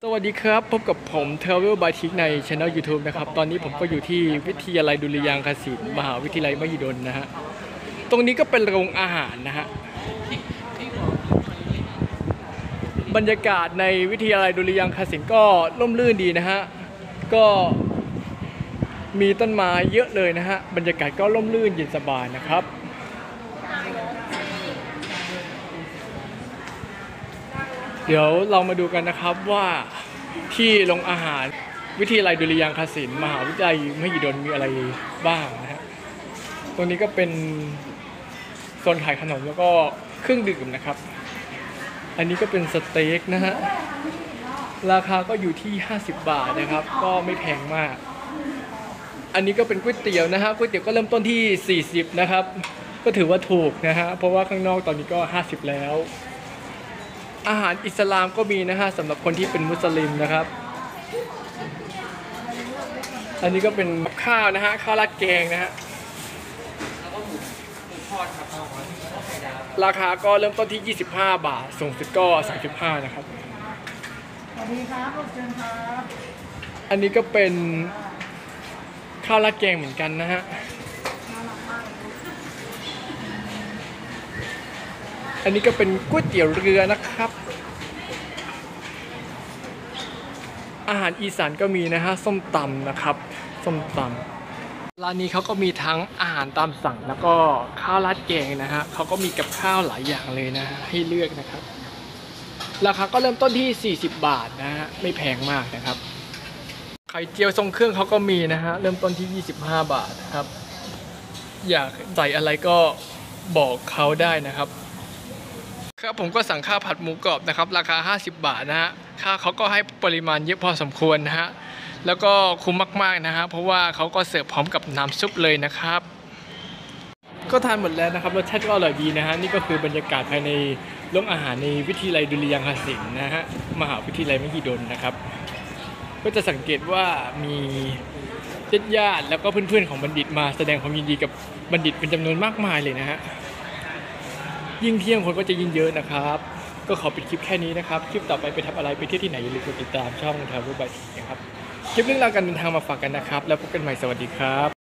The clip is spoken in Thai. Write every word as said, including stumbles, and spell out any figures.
สวัสดีครับพบกับผม Travel by Tik ใน Channel YouTube นะครับตอนนี้ผมก็อยู่ที่วิทยาลัยดุริยางคศิลป์มหาวิทยาลัยมหิดลนะฮะตรงนี้ก็เป็นโรงอาหารนะฮะบรรยากาศในวิทยาลัยดุริยางคศิลป์ก็ร่มรื่นดีนะฮะก็มีต้นไม้เยอะเลยนะฮะบรรยากาศก็ร่มรื่นเย็นสบายนะครับเดี๋ยวเรามาดูกันนะครับว่าที่โรงอาหารวิทยาลัยดุริยางคศิลป์มหาวิทยาลัยมหิดลมีอะไรบ้างนะฮะตรงนี้ก็เป็นโซนขายขนมแล้วก็เครื่องดื่มนะครับอันนี้ก็เป็นสเต็กนะฮะราคาก็อยู่ที่ห้าสิบบาทนะครับก็ไม่แพงมากอันนี้ก็เป็นก๋วยเตี๋ยวนะฮะก๋วยเตี๋ยวก็เริ่มต้นที่สี่สิบนะครับก็ถือว่าถูกนะฮะเพราะว่าข้างนอกตอนนี้ก็ห้าสิบแล้วอาหารอิสลามก็มีนะฮะสำหรับคนที่เป็นมุสลิมนะครับอันนี้ก็เป็นข้าวนะฮะข้าวราดแกงนะฮะราคาก็เริ่มต้นที่ยี่สิบห้าบาทสูงสุดก็สามสิบห้านะครับสวัสดีครับขอบคุณครับอันนี้ก็เป็นข้าวราดแกงเหมือนกันนะฮะอันนี้ก็เป็นก๋วยเตี๋ยวเรือนะครับอาหารอีสานก็มีนะฮะส้มตำนะครับส้มตำร้านนี้เขาก็มีทั้งอาหารตามสั่งแล้วก็ข้าวราดแกงนะฮะเขาก็มีกับข้าวหลายอย่างเลยนะฮะให้เลือกนะครับราคาก็เริ่มต้นที่สี่สิบบาทนะฮะไม่แพงมากนะครับไข่เจียวทรงเครื่องเขาก็มีนะฮะเริ่มต้นที่ยี่สิบห้าบาทนะครับอยากใส่อะไรก็บอกเขาได้นะครับครับผมก็สั่งข้าวผัดหมูกรอบนะครับราคาห้าสิบบาทนะฮะข้าวเขาก็ให้ปริมาณเยอะพอสมควรนะฮะแล้วก็คุ้มมากๆนะฮะเพราะว่าเขาก็เสิร์ฟพร้อมกับน้ำซุปเลยนะครับก็ทานหมดแล้วนะครับรสชาติก็อร่อยดีนะฮะนี่ก็คือบรรยากาศภายในโรงอาหารในวิทยาลัยดุริยางคศิลป์นะฮะมหาวิทยาลัยมหิดลนะครับก็จะสังเกตว่ามีญาติๆแล้วก็เพื่อนๆของบัณฑิตมาแสดงความยินดีกับบัณฑิตเป็นจำนวนมากมายเลยนะฮะยิ่งเที่ยงคนก็จะยิ่งเยอะนะครับก็ขอปิดคลิปแค่นี้นะครับคลิปต่อไปไปทำอะไรไปเที่ยวที่ไหนอย่าลืมกดติดตามช่อง Travel by Tik นะครับคลิปเรื่องราวการเดินทางมาฝากกันนะครับแล้วพบกันใหม่สวัสดีครับ